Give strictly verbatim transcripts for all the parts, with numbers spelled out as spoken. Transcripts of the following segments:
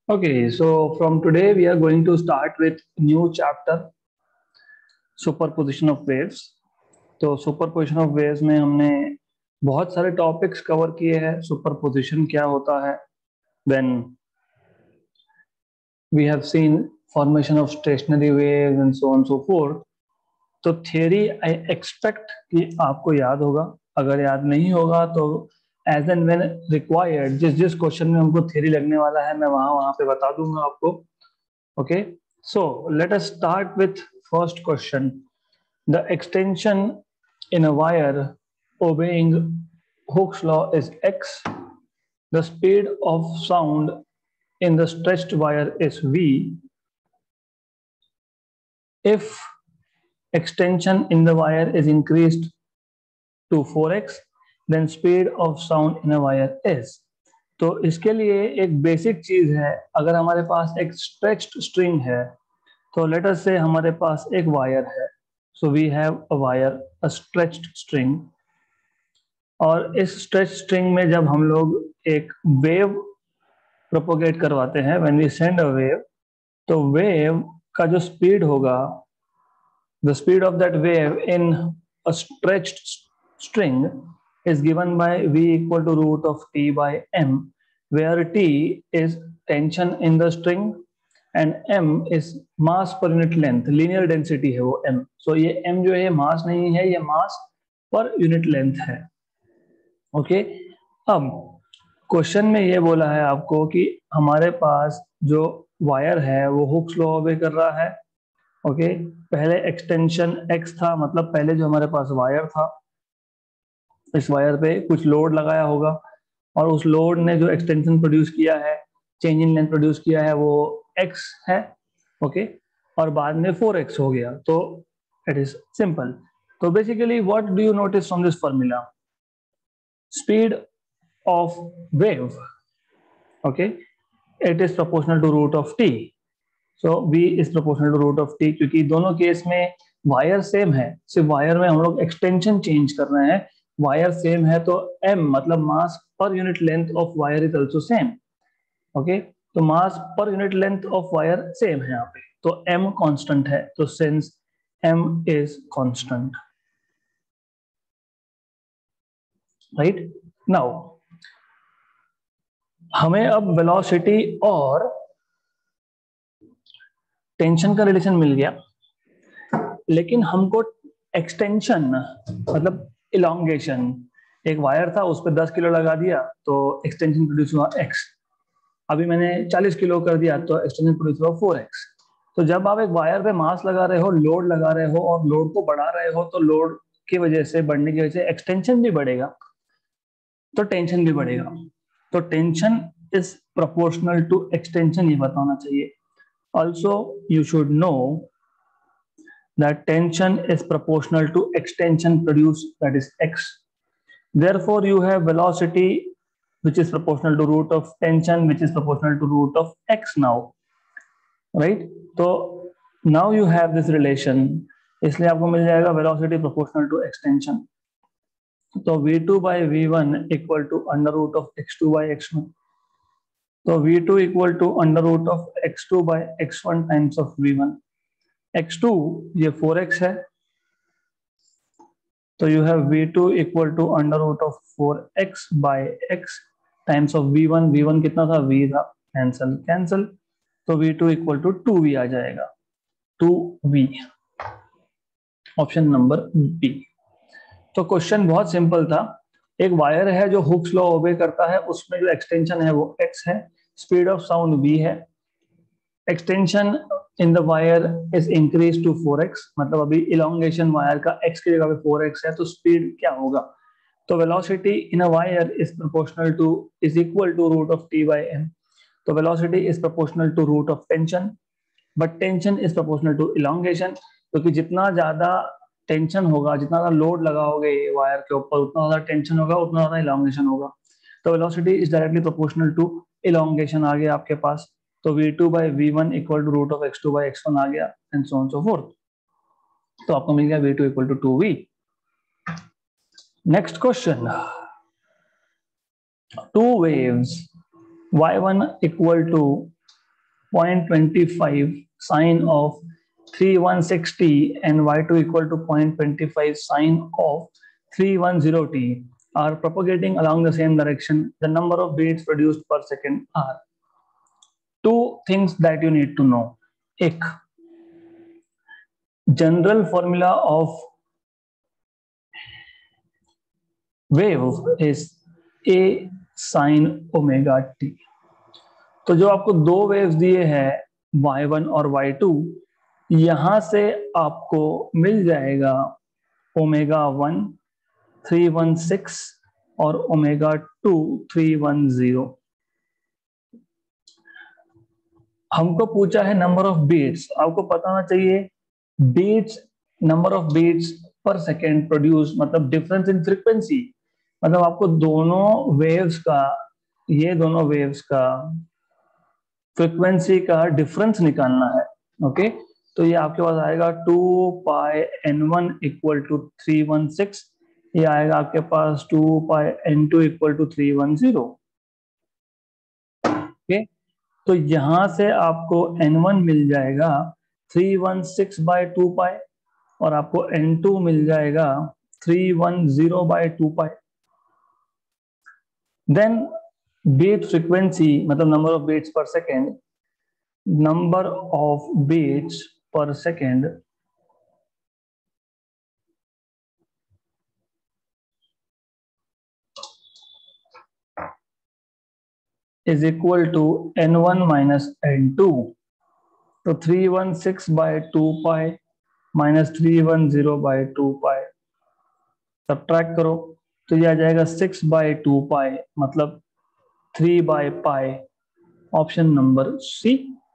Okay, so from today we are going to start with new chapter, superposition of waves. तो superposition of waves में हमने बहुत सारे topics cover किए हैं. सुपरपोजिशन क्या होता है, then we have seen formation of stationary waves and so on so forth. तो थियरी आई एक्सपेक्ट कि आपको याद होगा. अगर याद नहीं होगा तो एज एंड व्हेन रिक्वायर्ड, जिस जिस क्वेश्चन में हमको थियरी लगने वाला है मैं वहां वहां पे बता दूंगा आपको. Okay, so let us start with first question. The extension in a wire obeying Hooke's law is x. The speed of sound in the stretched wire is v. If extension in the wire is increased to four x, then speed of sound in a wire is. तो इसके लिए एक basic चीज है. अगर हमारे पास एक stretched string है तो लेट अस से हमारे पास एक वायर है. So we have a wire, a stretched string. और इस stretched string में जब हम लोग एक wave propagate करवाते हैं, when we send a wave, तो wave का जो speed होगा, the speed of that wave in a stretched string is given by v equal to root of t by m, where t is tension in the string and m is mass per unit length. linear density है वो m. so ये m जो है मास नहीं है, ये mass पर unit length है. ओके, अब क्वेश्चन में ये बोला है आपको कि हमारे पास जो वायर है वो हुक्स लॉ ओबे कर रहा है. ओके, पहले एक्सटेंशन x था, मतलब पहले जो हमारे पास वायर था, इस वायर पे कुछ लोड लगाया होगा और उस लोड ने जो एक्सटेंशन प्रोड्यूस किया है, चेंज इन लेंथ प्रोड्यूस किया है, वो x है. ओके, और बाद में फोर एक्स हो गया. तो इट इज सिंपल. तो basically what do you notice from this formula? Speed of wave, okay, it is proportional to root of T. So v is proportional to root of T, क्योंकि दोनों case में wire same है, सिर्फ wire में हम लोग extension change कर रहे हैं. वायर सेम है तो m मतलब मास पर unit length of wire is also same. Okay, तो मास पर unit length of wire same है यहाँ पे, तो m कांस्टेंट है. तो since m is constant, right. Now हमें अब वेलोसिटी और टेंशन का रिलेशन मिल गया, लेकिन हमको एक्सटेंशन मतलब इलोंगेशन, एक वायर था उस पर दस किलो लगा दिया तो एक्सटेंशन प्रोड्यूस हुआ x. अभी मैंने चालीस किलो कर दिया तो एक्सटेंशन प्रोड्यूस हुआ फोर एक्स. तो जब आप एक वायर पे मास लगा रहे हो, लोड लगा रहे हो और लोड को बढ़ा रहे हो, तो लोड की वजह से, बढ़ने की वजह से एक्सटेंशन भी बढ़ेगा तो टेंशन भी बढ़ेगा. तो tension is proportional to extension, ये बताना चाहिए. Also you should know that tension is proportional to extension produce, that is x. Therefore you have velocity which is proportional to root of tension which is proportional to root of x now, right? So now you have this relation, इसलिए आपको मिल जाएगा velocity proportional to extension. तो v two by v one equal to under root of x two by x one. तो v two equal to under root of x two by x one times of v one. x two ये four x है, तो you have v two equal to under root of four x by x times of v one. v one कितना था? v था, cancel cancel, तो v two equal to two v आ जाएगा, two v. Option number B. तो question बहुत simple था. एक वायर है जो हुक्स लॉ ओबे करता है, उसमें जो एक्सटेंशन है वो x है, स्पीड ऑफ साउंड v है. Extension in the wire is increase to four x, मतलब अभी इलोंगेशन वायर का x की जगह पे फोर एक्स है, तो स्पीड क्या होगा? तो velocity in a wire is proportional to, is equal to root of t by m. तो velocity is proportional to root of tension, but tension is proportional to elongation, क्योंकि जितना ज्यादा tension होगा, जितना ज्यादा लोड लगाओगे वायर के ऊपर, उतना ज्यादा टेंशन होगा, उतना ज्यादा इलोंगेशन होगा. तो velocity is directly proportional to elongation आ गया आपके पास. तो v two by v one equal to root of x two by x one आ गया, and so on so forth. तो आपको मिल गया v two equal to two v. Next question, two waves y one equal to point twenty five sine of three one six t and y two equal to zero point two five sine of three one zero t are propagating along the same direction, the number of beats produced per second are. Two things that you need to know. एक, general formula of wave is a sin omega t. तो जो आपको दो waves दिए हैं y one और y two, यहां से आपको मिल जाएगा omega one three one six और omega two three one zero. हमको पूछा है नंबर ऑफ बीट्स. आपको पता होना चाहिए beats, number of beats per second produce, मतलब डिफरेंस इन फ्रीक्वेंसी, मतलब आपको दोनों वेव्स का, ये दोनों वेव्स का फ्रीक्वेंसी का डिफरेंस निकालना है. Okay okay? तो ये आपके पास आएगा two pi n one equal to three one six, ये आएगा आपके पास two pi n two equal to three one zero. Okay, तो यहां से आपको एन वन मिल जाएगा three one six by two pi और आपको एन टू मिल जाएगा three one zero by two pi. Then beat frequency, मतलब number of beats per second, number of beats per second is equal to N one minus n two. तो three one six by two pi minus three one zero by two pi, subtract करो तो ये आ जाएगा six by two pi, मतलब three by pi. Option number C.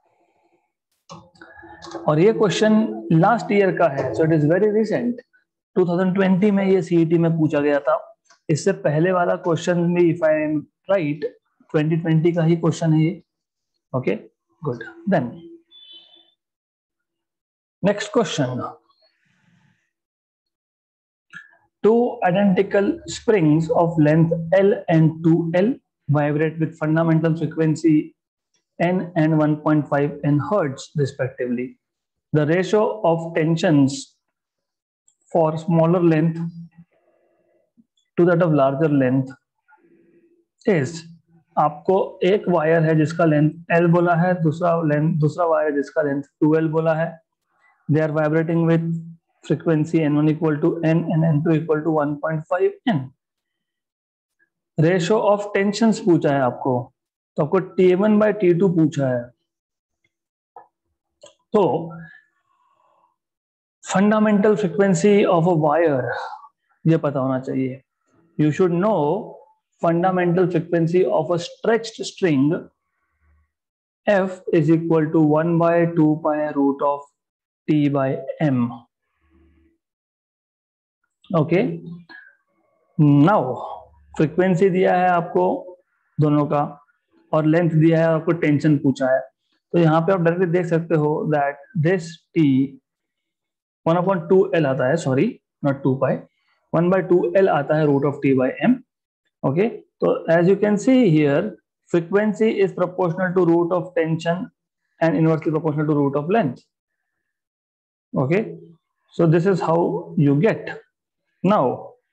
और ये question last year का है, so it is very recent. Two thousand twenty में ये सीईटी में पूछा गया था. इससे पहले वाला क्वेश्चन भी, if I am right, twenty twenty का ही क्वेश्चन है ये. Okay, good. Then next question. Two identical springs of length L and two L vibrate with fundamental frequency N and one point five N hertz respectively. The ratio of tensions for smaller length to that of larger length is. आपको एक wire है जिसका length L बोला है, दूसरा length दूसरा wire है जिसका लेंथ टू L बोला है. They are vibrating with frequency N one equal to N and N two equal to one point five N. Ratio of tensions पूछा है आपको, तो आपको T one by T two पूछा है. तो fundamental frequency of a wire ये पता होना चाहिए. You should know fundamental frequency of a stretched string F is equal to one by two pi root of T by M. Okay, now frequency दिया है आपको दोनों का और लेंथ दिया है, आपको टेंशन पूछा है. तो यहाँ पे आप डायरेक्टली देख सकते हो that this T one upon two L आता है, sorry not two pi, one by two L आता है root of T by M. Okay, तो as you can see here frequency is proportional to root of tension and inversely proportional to root of length. Okay, so this is how you get. Now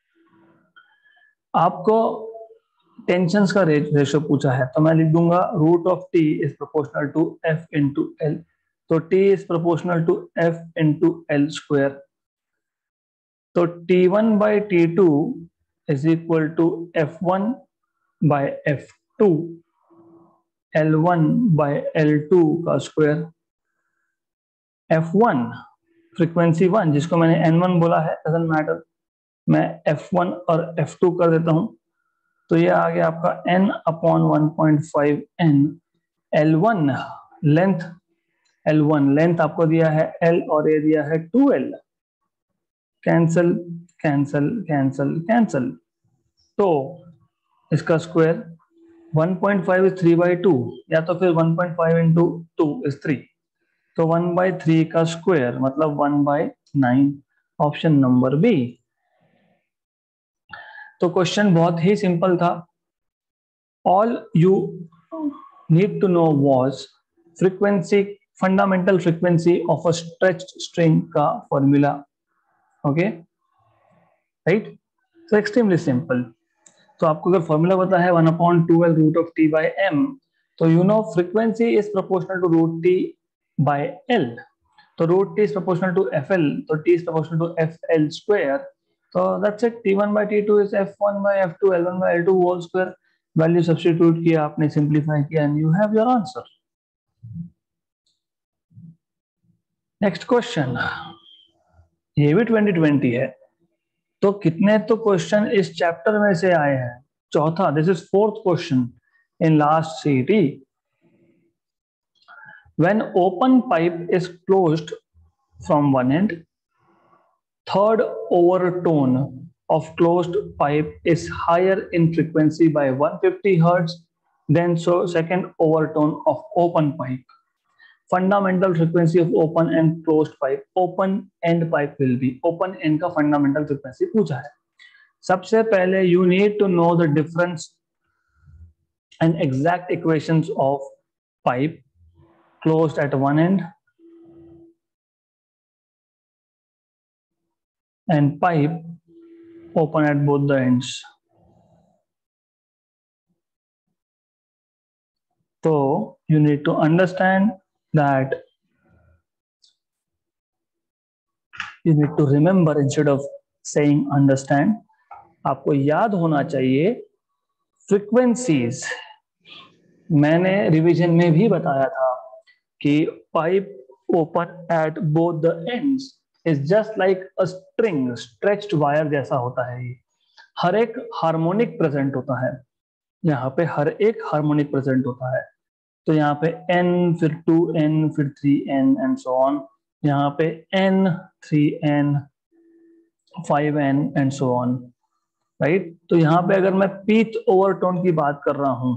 आपको tensions का ratio पूछा है, तो मैं लिख दूंगा root of T is proportional to F into L. तो T is proportional to F into L square. तो T one by T two is equal to F one by F two, L one by L two का square. F one frequency one जिसको मैंने n one बोला है, doesn't matter, मैं F one और F two कर देता हूं. तो ये आ गया आपका n upon one point five n. L one length, L one length आपको दिया है L और ये दिया है two L. Cancel cancel cancel cancel. तो इसका square one point five is three by two, या तो फिर one point five into two is three. तो वन बाई थ्री का स्क्वायर मतलब one by nine. Option number B. तो question बहुत ही सिंपल था. All you need to know was frequency, fundamental frequency of a stretched string का formula. Okay right, so extremely simple. तो आपको अगर फॉर्मूला पता है one upon twelve root of T by M, तो you know frequency is proportional to root T by L. तो root T is proportional to F L, तो T is proportional to F L square. तो that's it, T one by T two is F one by F two, L one by L two whole square. Value substitute किया आपने, simplify किया, and you have your answer. Next question, ये भी twenty twenty है। तो कितने तो question इस चैप्टर में से आए हैं? चौथा, this is fourth question in last CET. When open pipe is closed from one end, third overtone of closed pipe is higher in frequency by one hundred fifty hertz than so second overtone of open pipe. Fundamental frequency of open and closed pipe. Open end pipe will be, open end का fundamental frequency पूछा है। सबसे पहले you need to know the difference and exact equations of pipe closed at one end and pipe open at both the ends. So you need to understand that, you need to remember instead of saying understand, आपको याद होना चाहिए frequencies. मैंने revision में भी बताया था कि pipe open at both the ends is just like a string, stretched wire जैसा होता है। ये हर एक हार्मोनिक प्रेजेंट होता है, यहाँ पे हर एक हार्मोनिक प्रेजेंट होता है। तो यहाँ पे n, फिर टू एन, फिर three n and so on. यहाँ पे n, three n, five n and so on, right. तो यहाँ पे अगर मैं पीथ ओवरटोन की बात कर रहा हूं,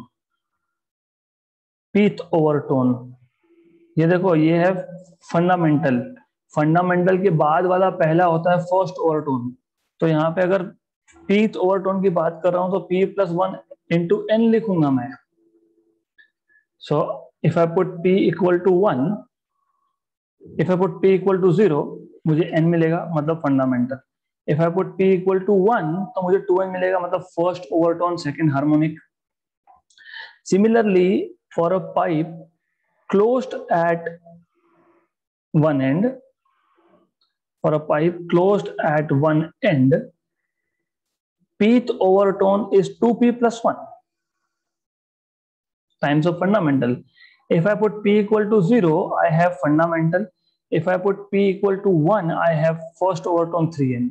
पीथ ओवरटोन, ये देखो ये है फंडामेंटल। फंडामेंटल के बाद वाला पहला होता है फर्स्ट ओवरटोन। तो यहाँ पे अगर पीथ ओवरटोन की बात कर रहा हूं तो p plus one into n लिखूंगा मैं। So if I put p equal to one, if I put p equal to zero, मुझे n मिलेगा, मतलब fundamental. If I put p equal to one, तो मुझे टू एन मिलेगा, मतलब first overtone, second harmonic. Similarly for a pipe closed at one end, for a pipe closed at one end, pth overtone is two p plus one times of fundamental. If I put p equal to zero, I have fundamental. If I put p equal to one, I have first overtone three n.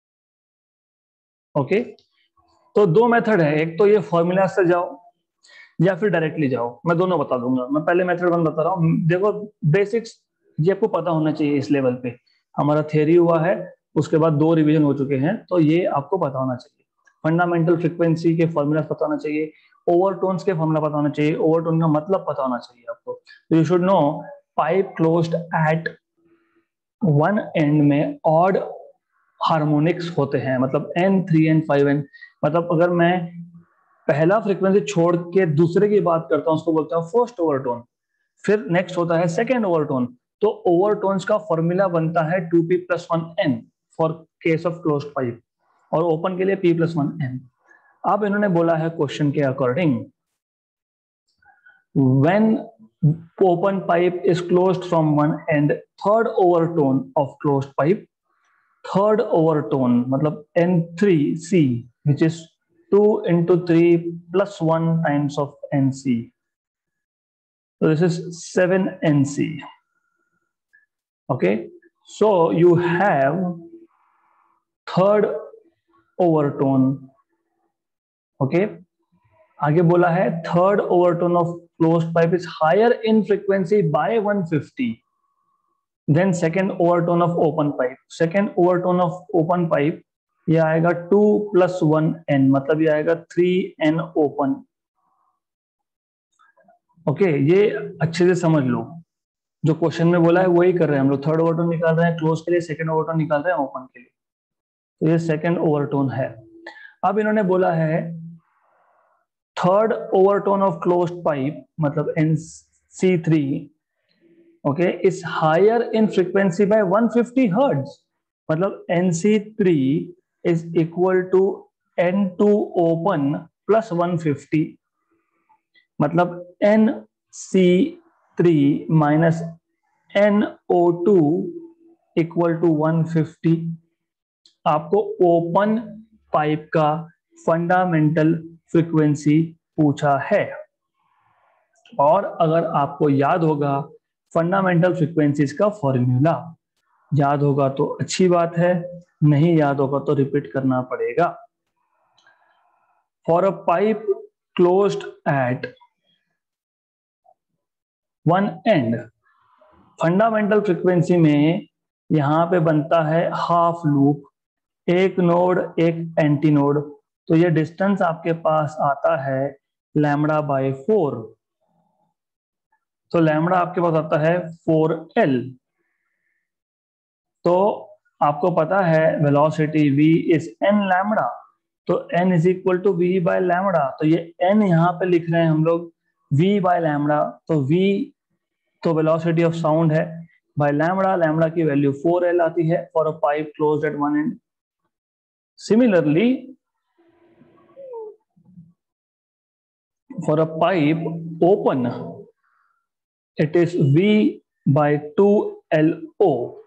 Okay? तो दो method है, एक तो ये formula से जाओ या फिर डायरेक्टली जाओ। मैं दोनों बता दूंगा। मैं पहले मेथड वन बता रहा हूँ। देखो बेसिक्स ये आपको पता होना चाहिए इस लेवल पे। हमारा थियरी हुआ है, उसके बाद दो रिवीजन हो चुके हैं, तो ये आपको पता होना चाहिए। फंडामेंटल फ्रीक्वेंसी के फॉर्मूला पता होना चाहिए, ओवरटोन्स के फॉर्मूला पता होना चाहिए, ओवरटोन का मतलब पता होना चाहिए आपको। तो you should know pipe closed at one end में ऑड हार्मोनिक्स होते हैं, मतलब n, three n, five n. मतलब अगर मैं पहला फ्रीक्वेंसी छोड़ के दूसरे की बात करता हूं, उसको बोलते हैं फर्स्ट ओवरटोन। फिर नेक्स्ट होता है सेकेंड ओवरटोन। तो ओवरटोन्स का फॉर्मूला बनता है two p plus one n for case of closed pipe, और ओपन के लिए p प्लस वन एन। अब इन्होंने बोला है क्वेश्चन के according, when open pipe is closed from one end, third overtone of closed pipe, third overtone मतलब n three C, which is two into three plus one times of N C. So this is seven N C. Okay. So you have third overtone. Okay. आगे बोला है third overtone of closed pipe is higher in frequency by one hundred fifty than second overtone of open pipe. Second overtone of open pipe ये आएगा two plus one N, मतलब ये आएगा three an open. Okay, ये अच्छे से समझ लो, जो क्वेश्चन में बोला है वही कर रहे हैं हम लोग। थर्ड ओवरटोन निकाल रहे हैं क्लोज के लिए, सेकंड ओवरटोन निकाल रहे हैं ओपन के लिए। तो ये सेकंड ओवरटोन है। अब इन्होंने बोला है third overtone of closed pipe, मतलब n C three okay is higher in frequency by one fifty hertz, मतलब n C three is equal to n two open plus one fifty, मतलब n C three minus N O two equal to one fifty. आपको open pipe का fundamental frequency पूछा है, और अगर आपको याद होगा फंडामेंटल फ्रीक्वेंसीज का फॉर्मूला, याद होगा तो अच्छी बात है, नहीं याद होगा तो रिपीट करना पड़ेगा। For a pipe closed at one end, fundamental frequency में यहां पे बनता है हाफ लूप, एक नोड एक एंटी नोड, तो ये डिस्टेंस आपके पास आता है लैम्बडा बाय फोर, तो लैम्बडा आपके पास आता है फोर एल। तो आपको पता है velocity v is n lambda, तो n is equal to v by lambda, तो ये n यहाँ पे लिख रहे हैं हम लोग v बाय लैम्बडा, तो v तो वेलोसिटी ऑफ साउंड है बाय लैम्बडा, लैम्बडा की वैल्यू फोर एल आती है for a pipe closed at one end. Similarly for a pipe open it is V by two L O.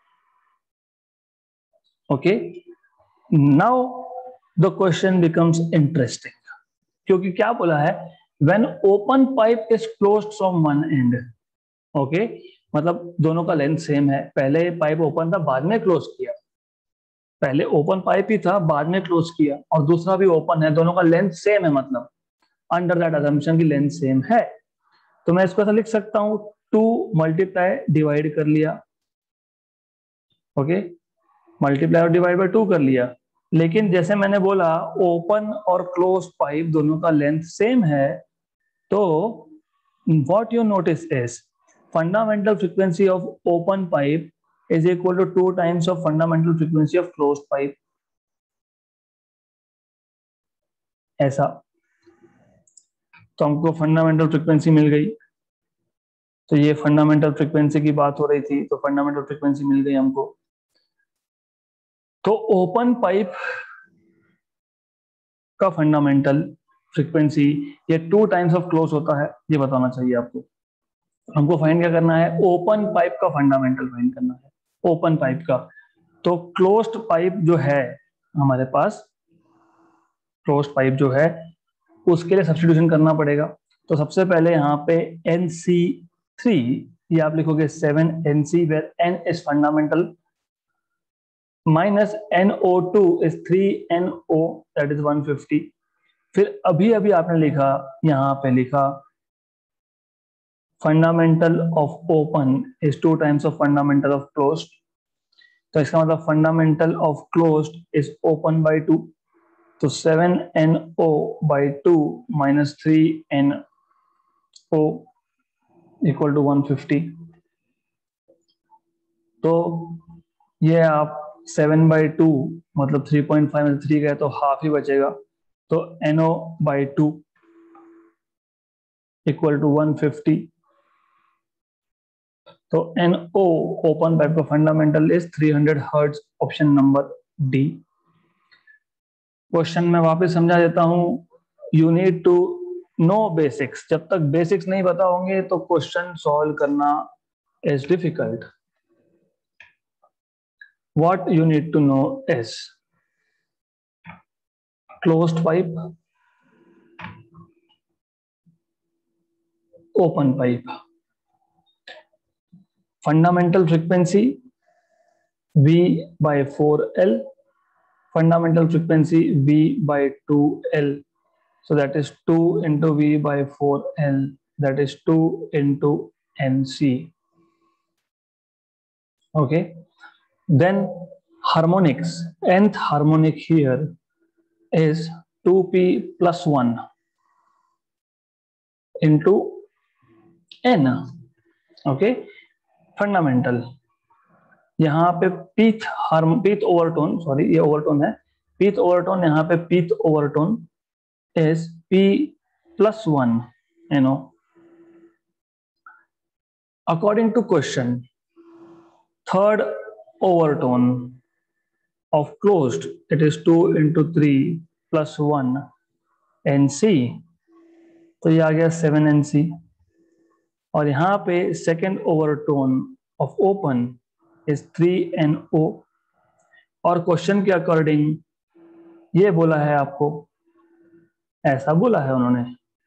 Okay, now the question becomes interesting, क्योंकि क्या बोला है when open pipe is closed from one end, okay, मतलब दोनों का length same है, पहले pipe open था बाद में क्लोज किया, पहले ओपन पाइप ही था बाद में क्लोज किया, और दूसरा भी ओपन है, दोनों का लेंथ सेम है, मतलब अंडर दैट असम्पशन की लेंथ सेम है, तो मैं इसको ऐसा लिख सकता हूं टू मल्टीप्लाई डिवाइड कर लिया, ओके मल्टीप्लाई और डिवाइड बाय टू कर लिया, लेकिन जैसे मैंने बोला ओपन और क्लोज पाइप दोनों का लेंथ सेम है, तो what you notice is fundamental frequency of open pipe is equal to two times of fundamental frequency of close pipe, ऐसा। तो हमको फंडामेंटल फ्रीक्वेंसी मिल गई, तो ये फंडामेंटल फ्रीक्वेंसी की बात हो रही थी, तो फंडामेंटल फ्रीक्वेंसी मिल गई हमको। तो ओपन पाइप का फंडामेंटल फ्रीक्वेंसी ये टू टाइम्स ऑफ क्लोज होता है, ये बताना चाहिए आपको। हमको फाइंड क्या करना है, ओपन पाइप का फंडामेंटल फाइंड करना है, ओपन पाइप का। तो क्लोज्ड पाइप जो है हमारे पास, क्लोज्ड पाइप जो है उसके लिए सब्स्टिट्यूशन करना पड़ेगा। तो सबसे पहले यहाँ पे एन सी थ्री, ये आप लिखोगे seven N C where N is fundamental, minus N O two is three N O that is one fifty. फिर अभी अभी आपने लिखा, यहाँ पे लिखा fundamental of open is two times of fundamental of closed, तो इसका मतलब fundamental of closed is open by two, तो seven N O by two minus three N O equal to one fifty. तो ये आप सेवन बाई टू मतलब three point five में three गए तो हाफ ही बचेगा, तो N O by two equal to one fifty. तो एनओ ओपन पाइप का fundamental is three hundred hertz, option number D. Question में वापस समझा देता हूं, you need to know basics, जब तक बेसिक्स नहीं पता होंगे तो क्वेश्चन सॉल्व करना is difficult. What you need to know is closed pipe, open pipe, fundamental frequency V by four L, fundamental frequency V by two L, so that is two into V by four L, that is two into N C. Okay, then harmonics, nth harmonic here is two P plus one into N. Okay, fundamental यहाँ पे pth harm pth overtone, sorry ये overtone है, pth overtone, यहाँ पे pth overtone is P plus one N O, According to question, third overtone of closed, it is two into three plus one N C, तो ये आ गया seven N C। और यहाँ पे second overtone of open is three N O। और question के according ये बोला है आपको, ऐसा बोला है उन्होंने,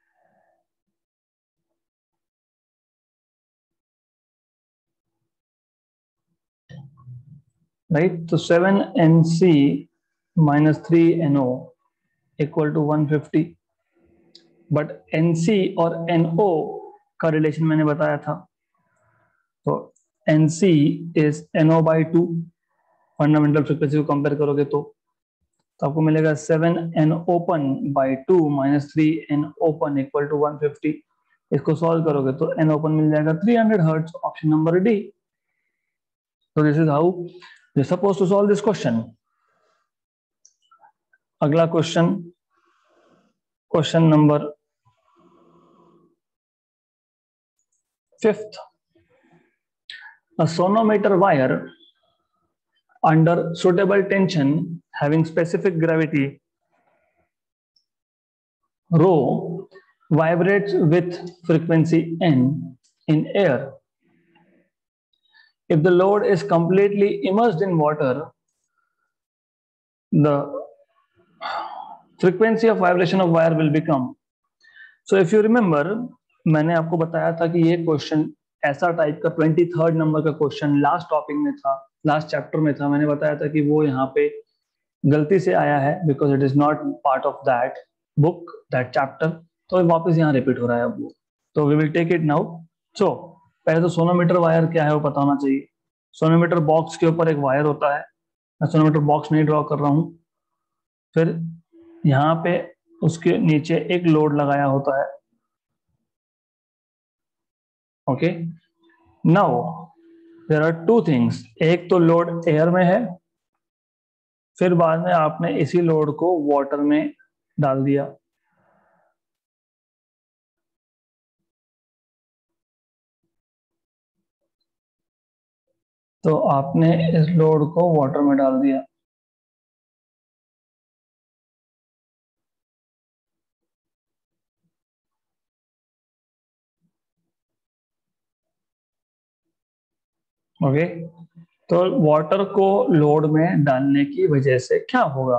राइट। तो seven N C minus three N O equal to one fifty. But N C और N O का रिलेशन मैंने बताया था, तो N C is N O by two. Fundamental frequency को कंपेयर करोगे तो तो आपको मिलेगा seven N open by two minus three N open equal to one fifty. इसको सॉल्व करोगे तो N ओपन मिल जाएगा three hundred hertz, option number D. तो this is how you are supposed to solve this question. अगला question, question number fifth. A sonometer wire under suitable tension having specific gravity rho vibrates with frequency n in air. If the load is completely immersed in water, the frequency of vibration of wire will become. So if you remember, मैंने आपको बताया था कि ये question ऐसा type का twenty third number का question last topic में था, लास्ट चैप्टर में था। मैंने बताया था कि वो यहाँ पे गलती से आया है because it is not part of that book, that chapter. तो वापस यहाँ रिपीट हो रहा है अब वो, तो we will take it now. So पहले तो सोनोमीटर वायर क्या है वो पता होना चाहिए। सोनोमीटर बॉक्स के ऊपर एक वायर होता है, मैं सोनोमीटर बॉक्स नहीं ड्रॉ कर रहा हूँ। फिर यहाँ पे उसके नीचे एक लोड लगाया होता है, okay. Now there are two things, एक तो लोड एयर में है, फिर बाद में आपने इसी लोड को वाटर में डाल दिया। तो आपने इस लोड को वाटर में डाल दिया, ओके। तो वाटर को लोड में डालने की वजह से क्या होगा?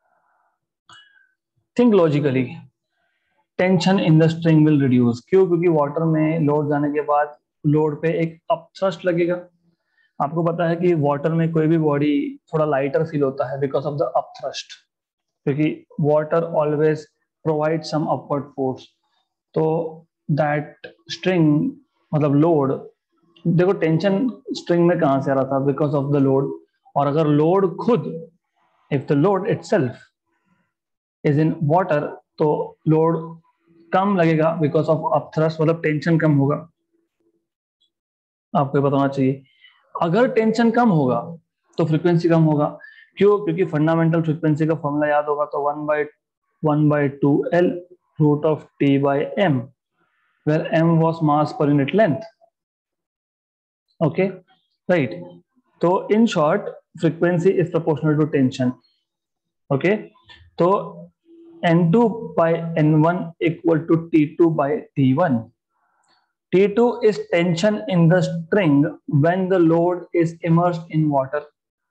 Think logically, tension in the string will reduce. क्यों? क्योंकि वाटर में लोड जाने के बाद लोड पे एक अपथ्रस्ट लगेगा। आपको पता है कि वाटर में कोई भी बॉडी थोड़ा लाइटर फील होता है बिकॉज ऑफ द अपथ्रस्ट, क्योंकि water always provide some upward force. तो दैट स्ट्रिंग मतलब लोड, देखो टेंशन स्ट्रिंग में कहां से आ रहा था? Because of the load. और अगर लोड खुद, if the load itself is in water, तो लोड कम लगेगा बिकॉज ऑफ अपथ्रस्ट, मतलब टेंशन कम होगा। आपको ये बताना चाहिए। अगर टेंशन कम होगा तो फ्रीक्वेंसी कम होगा। क्यों? क्योंकि फंडामेंटल फ्रीक्वेंसी का फॉर्मूला याद होगा, तो one by one by two L root of T by M, where M was mass पर यूनिट लेंथ, ओके, राइट। तो in short frequency is proportional to tension, okay. तो N two by N one equal to T two by T one. T two is tension in the string when the load is immersed in water.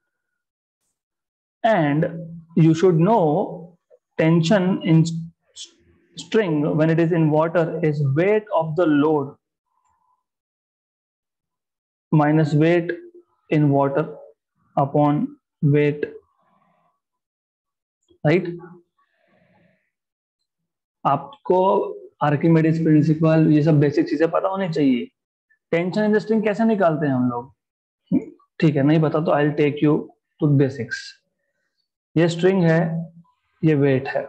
And you should know tension in string when it is in water is weight of the load minus weight in water upon weight, right? आपको Archimedes principle, ये सब basic चीजें पता होनी चाहिए। Tension in the string कैसे निकालते हैं हम लोग? ठीक है, नहीं पता तो I will take you to basics. ये स्ट्रिंग है, ये वेट है।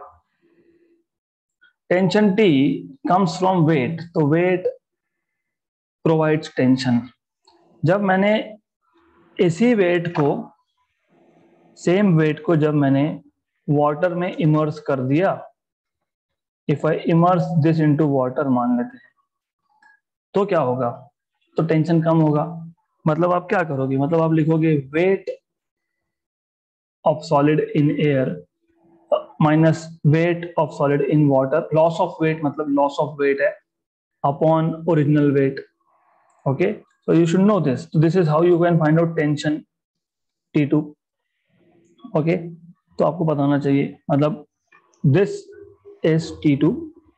Tension T comes from weight, तो वेट प्रोवाइड्स टेंशन। जब मैंने इसी वेट को, सेम वेट को जब मैंने वाटर में इमर्स कर दिया, if I immerse this into water मान लेते हैं, तो क्या होगा? तो टेंशन कम होगा। मतलब आप क्या करोगे, मतलब आप लिखोगे weight of solid in air minus weight of solid in water, loss of weight मतलब लॉस ऑफ वेट है, upon original weight. Okay, so you should know this. So this is how you can find out tension T two. Okay, तो आपको पता होना चाहिए, मतलब this is T two,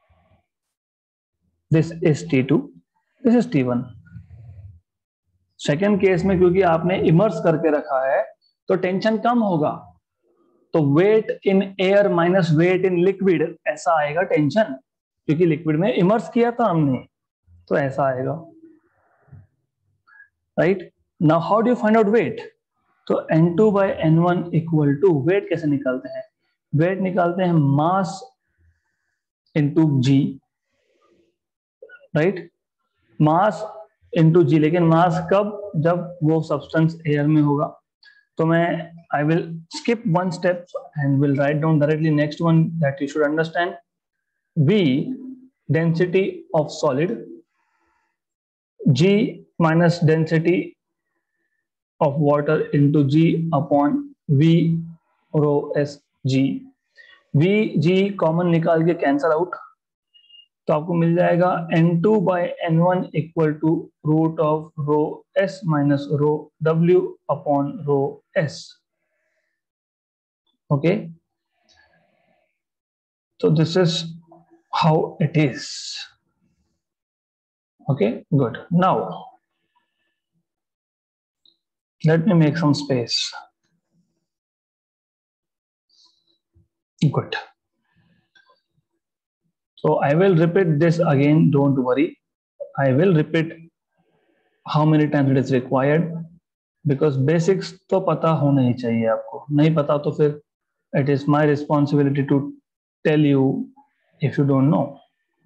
this is T two, this is T one. Second case में क्योंकि आपने immerse करके रखा है तो टेंशन कम होगा, तो weight in air minus weight in liquid ऐसा आएगा टेंशन, क्योंकि लिक्विड में इमर्स किया था हमने, तो ऐसा आएगा। Right, now how do you find out weight? तो N two by N one equal to, weight कैसे निकालते हैं? वेट निकालते हैं mass into G, right, mass into G. लेकिन मास कब? जब वो सब्सटेंस एयर में होगा। तो मैं I will skip one step and will write down directly next one that you should understand. V density of solid, G minus density of water into G upon V rho S G। V G common निकाल के cancel out, तो आपको मिल जाएगा N two by N one equal to root of rho S minus rho W upon rho S। Okay, so this is how it is. Okay, good. Now let me make some space. Good. So I will repeat this again, don't worry. I will repeat how many times it is required, because basics तो पता होना ही चाहिए आपको, नहीं पता तो फिर it is my responsibility to tell you if you don't know.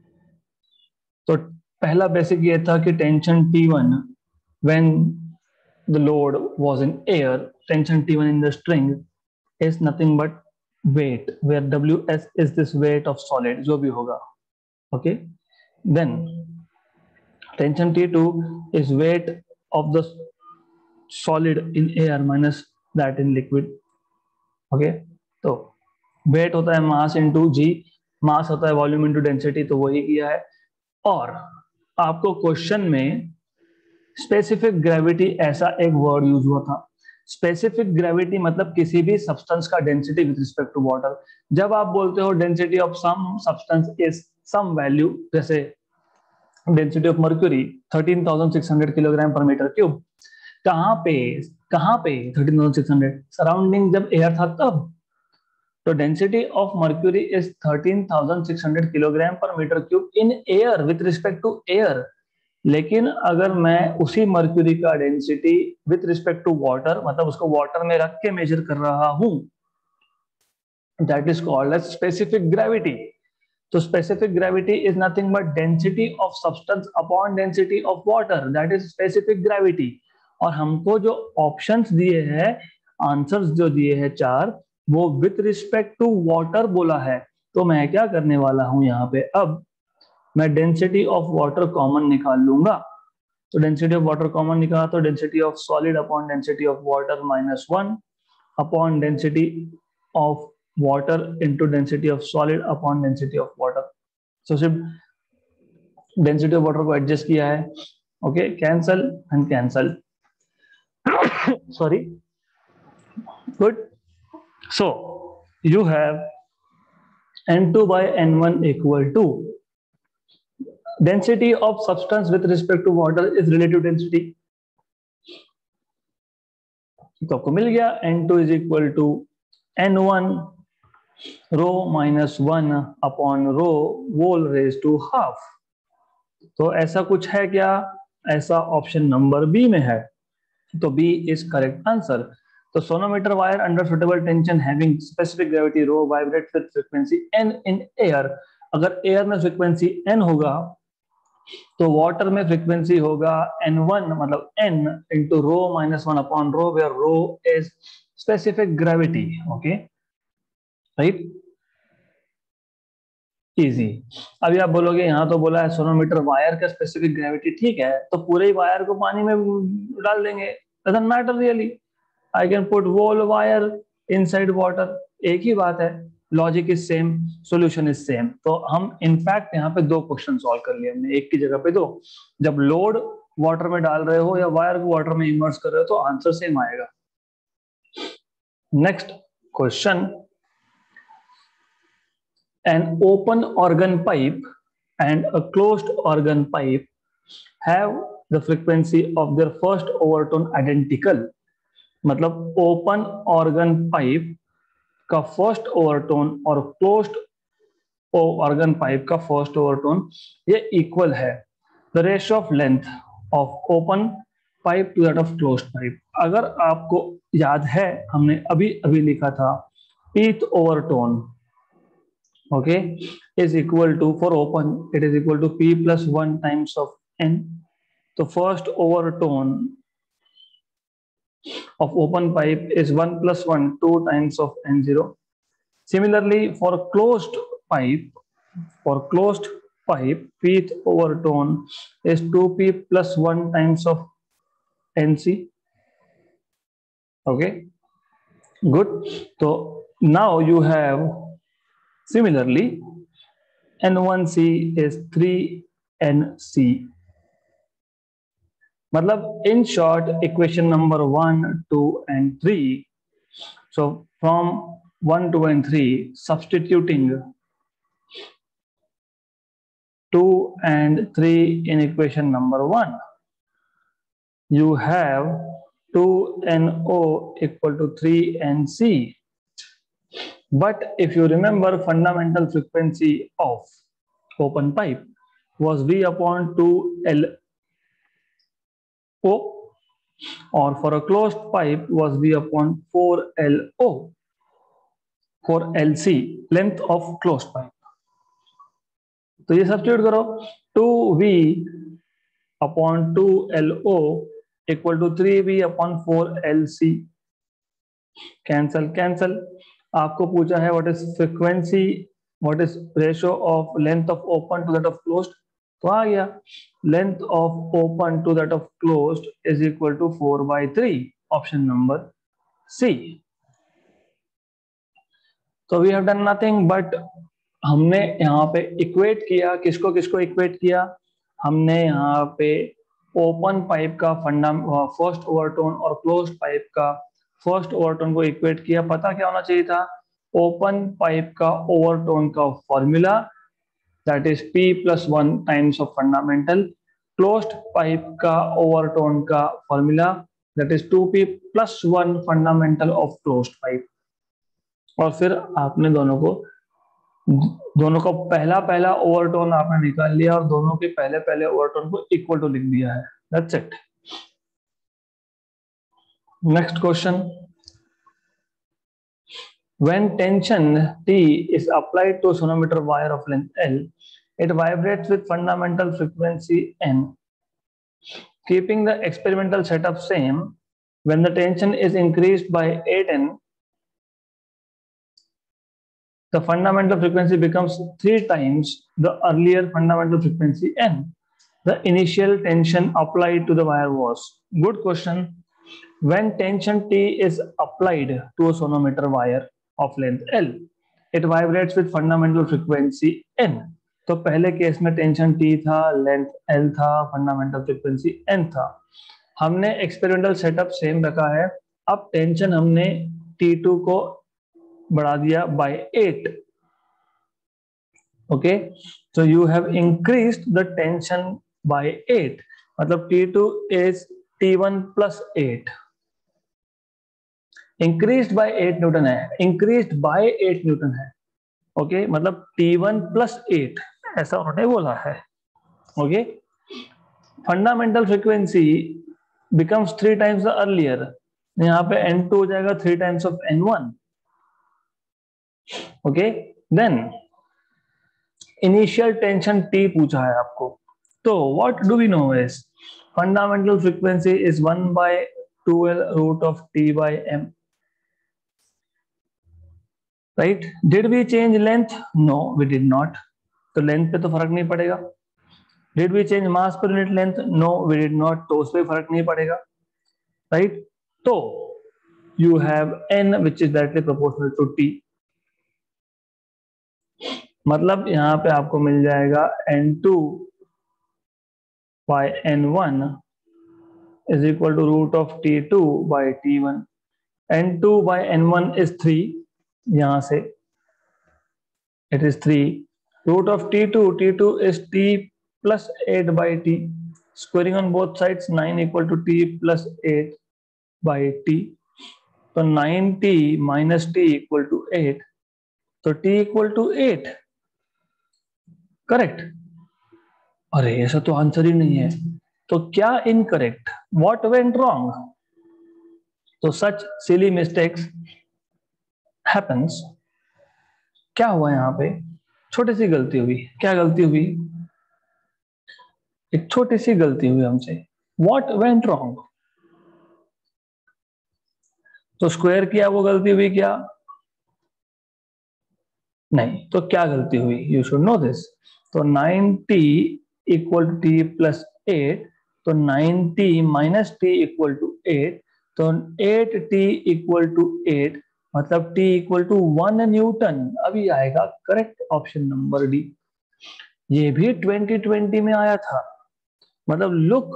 तो पहला बेसिक ये था कि tension T one when the load was in air, tension T one in the string is nothing but weight, where W S is this weight of solid, जो भी होगा. Okay, then tension T two is weight of the solid in air minus that in liquid. Okay, तो weight होता है mass into G, mass होता है volume into density, तो वही किया है। और आपको क्वेश्चन में स्पेसिफिक ग्रेविटी ऐसा एक वर्ड यूज हुआ था। स्पेसिफिक ग्रेविटी मतलब किसी भी सब्सटेंस का density with respect to water. जब आप बोलते हो density of some substance is some value, जैसे density of mercury thirteen thousand six hundred kilogram per metre cube, कहां पे कहां पे thirteen thousand six hundred? Surrounding जब एयर था तब। तो density of mercury is thirteen thousand six hundred kilogram per metre cube in air with respect to air. लेकिन अगर मैं उसी मर्क्यूरी का density with respect to water, मतलब उसको वाटर में रख के मेजर कर रहा हूं, that is called as specific gravity. तो specific gravity is nothing but density of substance upon density of water, that is specific gravity. और हमको जो ऑप्शंस दिए हैं, आंसर्स जो दिए हैं चार, वो विथ रिस्पेक्ट टू वाटर बोला है। तो मैं क्या करने वाला हूं यहाँ पे, अब मैं डेंसिटी ऑफ वाटर कॉमन निकाल लूंगा। तो डेंसिटी ऑफ वाटर कॉमन निकाला तो density of solid upon density of water minus one upon density of water into density of solid upon density of water. So सिर्फ डेंसिटी ऑफ वाटर को adjust किया है। Okay, cancel and cancel, sorry, good. So you have N two by N one equal to density of substance with respect to water is relative density। तो आपको मिल गया N two is equal to N one rho minus one upon rho whole raised to half। तो ऐसा कुछ है क्या? ऐसा ऑप्शन नंबर बी में है, तो बी इज करेक्ट आंसर। तो sonometer wire under suitable tension having specific gravity rho vibrate with frequency N in air. अगर एयर में फ्रीक्वेंसी एन होगा तो वाटर में फ्रीक्वेंसी होगा एन वन, मतलब n into rho minus one upon rho, where rho is specific gravity. Okay, right. Easy. अभी आप बोलोगे यहाँ तो बोला है सोनोमीटर वायर का स्पेसिफिक ग्रेविटी, ठीक है, तो पूरे ही वायर को पानी में डाल देंगे, doesn't matter really. I can put whole wire inside water, एक ही बात है, logic is same, solution is same. तो हम इनफैक्ट यहाँ पे दो क्वेश्चन सॉल्व कर लिए हमने, एक की जगह पे दो। जब लोड वाटर में डाल रहे हो या वायर को वाटर में इमर्स कर रहे हो तो आंसर सेम आएगा। Next question, an open organ pipe and a closed organ pipe have the frequency of their first overtone identical। मतलब ओपन ऑर्गन पाइप का फर्स्ट ओवरटोन और क्लोज्ड ऑर्गन पाइप का फर्स्ट ओवरटोन ये equal है। The ratio of length of open pipe to that of closed pipe. अगर आपको याद है हमने अभी अभी लिखा था pth overtone, okay, is equal to, for open it is equal to p plus one times of n। तो first overtone of open pipe is one plus one, two times of n zero। Similarly for closed pipe, for closed pipe pth overtone is two p plus one times of nc। okay, good। so now you have similarly N one C is three N C। मतलब in short equation number one, two and three, so from one, two and three substituting two and three in equation number one, you have two N O equal to three N C। But if you remember, fundamental frequency of open pipe was V upon two L O, or for a closed pipe was V upon four L O, for L C, length of closed pipe। तो ये substitute करो, two V upon two L O equal to three V upon four L C। Cancel cancel. आपको पूछा है what is frequency, what is ratio of length of open to that of closed, तो आ गया length of open to that of closed is equal to four by three, option number C. तो we have done nothing but हमने यहाँ पे equate किया, किसको किसको इक्वेट किया, हमने यहाँ पे ओपन पाइप का फंडा फर्स्ट ओवरटोन और क्लोज्ड पाइप का फर्स्ट ओवरटोन को इक्वेट किया। पता क्या होना चाहिए था, ओपन पाइप का ओवरटोन का formula that is P plus one times of fundamental, closed pipe का ओवरटोन का formula that is two P plus one fundamental of closed pipe. और फिर आपने दोनों को दोनों का पहला पहला ओवरटोन आपने निकाल लिया और दोनों के पहले पहले ओवरटोन को इक्वल टू लिख दिया है, that's it. Next question, when tension T is applied to a sonometer wire of length L, it vibrates with fundamental frequency N, keeping the experimental setup same. When the tension is increased by eight N, the fundamental frequency becomes three times the earlier fundamental frequency N. The initial tension applied to the wire was, good question, when tension T is applied to a sonometer wire of length L, it vibrates with fundamental frequency N। तो पहले case में tension T था, length L था, fundamental frequency N था। हमने experimental setup same रखा है, अब टेंशन हमने T टू को बढ़ा दिया by eight. Okay, so you have increased the tension by eight, मतलब T two is T one plus eight, increased by eight newton है, increased by eight न्यूटन है। Okay okay? मतलब T one plus eight ऐसा उन्होंने बोला है। Okay, fundamental frequency becomes three times the earlier, यहाँ पे N टू हो जाएगा three times of N one. Okay, then initial tension T पूछा है आपको, तो what do we know is fundamental frequency is one by twelve root of T by M, right? Did we change length? No, we did not. तो length पे तो फर्क नहीं पड़ेगा। डिड वी चेंज मास पर unit length? No we did not, तो उस पर फर्क नहीं पड़ेगा, राइट। तो you have n which is directly proportional to t, मतलब यहां पे आपको मिल जाएगा N two by N one is equal to root of T two by T one. N two by N one is three, यहां से it is three. Root of T two, T two is T plus eight by T. Squaring on both sides, nine equal to T plus eight by T. तो nine T minus T equal to eight. तो T equal to eight. Correct? अरे ऐसा तो answer ही नहीं है, तो क्या incorrect? What went wrong? तो सच सिली मिस्टेक्स हैपेंस। क्या हुआ यहाँ पे? छोटी सी गलती हुई। क्या गलती हुई? एक छोटी सी गलती हुई हमसे। What went wrong? तो स्क्वायर किया, वो गलती हुई क्या? नहीं। तो क्या गलती हुई? You should know this. तो nine T equal to T plus eight, तो nine T minus T equal to eight, तो eight T equal to eight, मतलब t equal to one newton. अभी आएगा करेक्ट ऑप्शन नंबर डी। ये भी twenty twenty में आया था। मतलब look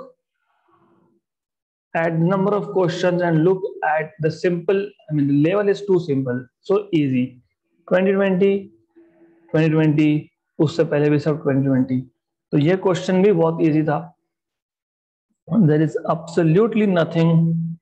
at the number of questions and look at the simple, I mean the level is too simple, so easy. twenty twenty, twenty twenty, उससे पहले भी सब twenty twenty, तो ये क्वेश्चन भी बहुत इजी था। There is absolutely nothing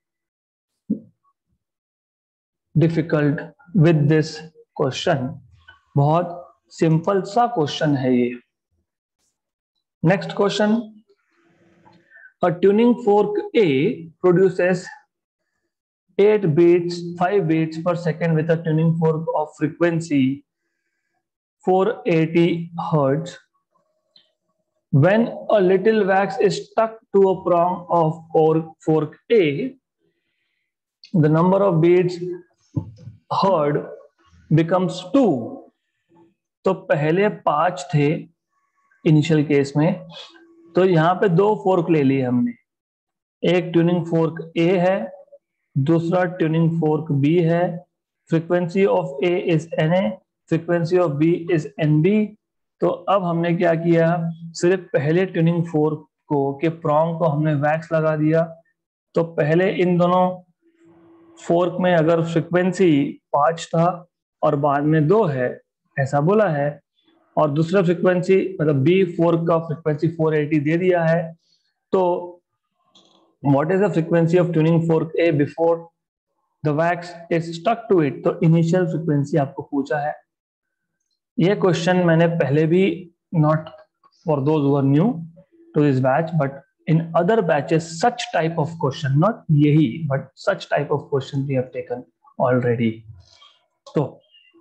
difficult with this question, बहुत सिंपल सा क्वेश्चन है ये। Next question, a tuning fork A produces eight beats, five beats per second with a tuning fork of frequency four eighty hertz. When a little wax is stuck to a prong of fork A, the number of beats heard becomes two. तो पहले पांच थे initial case में, तो यहाँ पे दो fork ले लिए हमने। एक ट्यूनिंग फोर्क ए है, दूसरा ट्यूनिंग फोर्क बी है। Frequency of A is N A, frequency of B is N B. तो अब हमने क्या किया, सिर्फ पहले ट्यूनिंग फोर्क को के प्रॉन्ग को हमने वैक्स लगा दिया। तो पहले इन दोनों फोर्क में अगर फ्रीक्वेंसी पांच था और बाद में दो है, ऐसा बोला है, और दूसरा फ्रीक्वेंसी मतलब बी फोर्क का फ्रीक्वेंसी फोर एटी दे दिया है, तो what is the frequency of tuning fork A before the wax is stuck to it? तो इनिशियल फ्रीक्वेंसी आपको पूछा है। ये क्वेश्चन मैंने पहले भी, not for those who are new to this batch, but in other batches such type of question, not यही but such type of question we have taken already. तो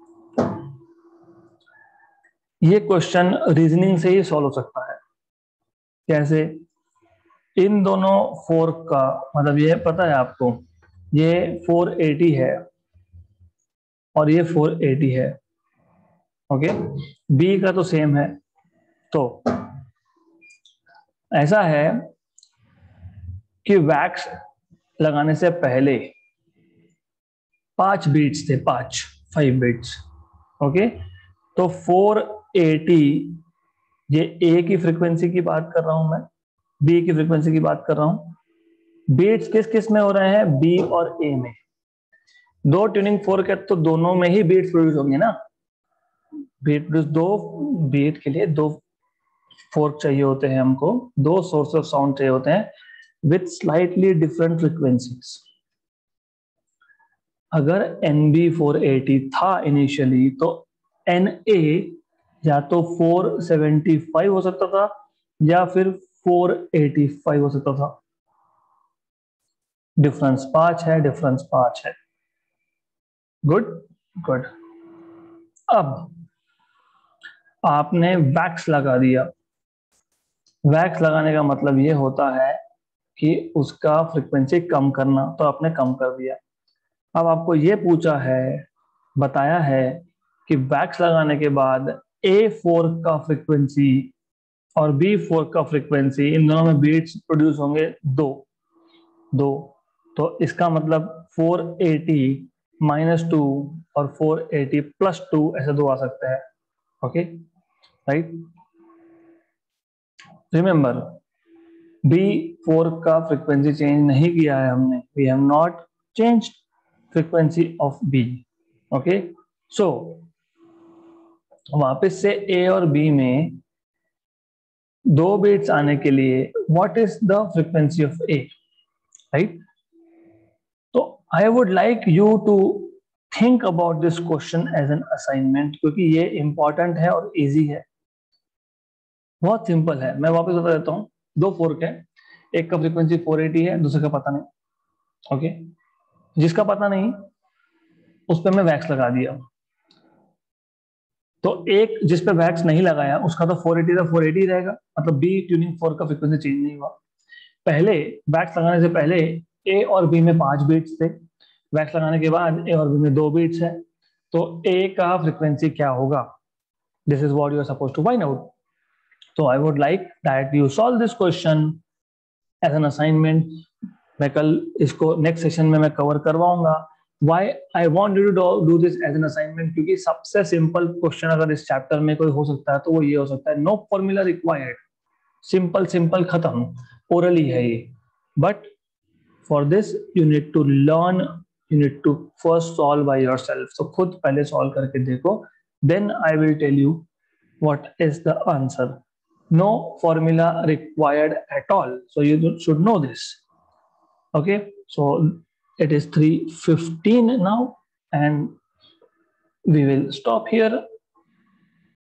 ये क्वेश्चन रीजनिंग से ही सॉल्व हो सकता है। कैसे? इन दोनों फोर्क का मतलब ये पता है आपको, ये फोर एटी है और ये फोर एटी है, ओके। बी का तो सेम है। तो ऐसा है कि वैक्स लगाने से पहले पांच बीट्स थे, पांच फाइव बीट्स, ओके। तो फोर एटी, ये ए की फ्रीक्वेंसी की बात कर रहा हूं मैं, बी की फ्रीक्वेंसी की बात कर रहा हूं। बीट्स किस किस में हो रहे हैं? बी और ए में। दो ट्यूनिंग फोर्क है तो दोनों में ही बीट्स प्रोड्यूस होंगे ना। बीट प्रोड्यूस, दो बीट के लिए दो फोर्क चाहिए होते हैं हमको, दो सोर्स ऑफ साउंड चाहिए होते हैं विथ स्लाइटली डिफरेंट फ्रीक्वेंसीज। अगर एन बी फोर एटी था इनिशियली, तो एन ए या तो फोर सेवेंटी फाइव हो सकता था या फिर फोर एटी फाइव हो सकता था। डिफरेंस पांच है, डिफरेंस पांच है। Good good. अब आपने वैक्स लगा दिया। वैक्स लगाने का मतलब ये होता है कि उसका फ्रीक्वेंसी कम करना, तो आपने कम कर दिया। अब आपको ये पूछा है, बताया है कि वैक्स लगाने के बाद ए फोर का फ्रीक्वेंसी और बी फोर का फ्रीक्वेंसी, इन दोनों में बीट्स प्रोड्यूस होंगे दो दो तो इसका मतलब फोर एटी माइनस टू और फोर एटी प्लस टू ऐसे दो आ सकता है. Okay right. Remember B fork का फ्रीक्वेंसी चेंज नहीं किया है हमने. We have not changed frequency of B. Okay so वापस से ए और बी में दो बीट्स आने के लिए what is the frequency of A, right. तो I would like you to think about this question as an assignment, क्योंकि ये इंपॉर्टेंट है और इजी है, बहुत सिंपल है. मैं वापस बता देता हूँ. दो फोर्क है, एक का फ्रीक्वेंसी फोर एटी है, दूसरे का पता नहीं. ओके जिसका पता नहीं उस पर मैं वैक्स लगा दिया. तो एक जिस पे वैक्स नहीं लगाया उसका तो फोर एटी था फोर एटी रहेगा, मतलब बी ट्यूनिंग फोर का फ्रीक्वेंसी चेंज नहीं हुआ. पहले वैक्स लगाने से पहले ए और बी में पांच बीट्स थे, वैक्स लगाने के बाद ए और बी में दो बीट्स है. तो ए का फ्रीक्वेंसी क्या होगा, this is what you are supposed to find out. तो I would like that you solve this question as an assignment. मैं कल इसको नेक्स्ट सेशन में मैं कवर करवाऊंगा. Why I want you to do this as an assignment, क्योंकि सबसे simple question अगर इस चैप्टर में कोई हो सकता है तो वो ये हो सकता है. No formula required, simple simple खत्म, ओरली है ये. But for this you need to learn, you need to first solve by yourself. तो खुद पहले सॉल्व करके देखो, then I will tell you what is the answer. No formula required at all, so you should know this. Okay, so it is three fifteen now and we will stop here.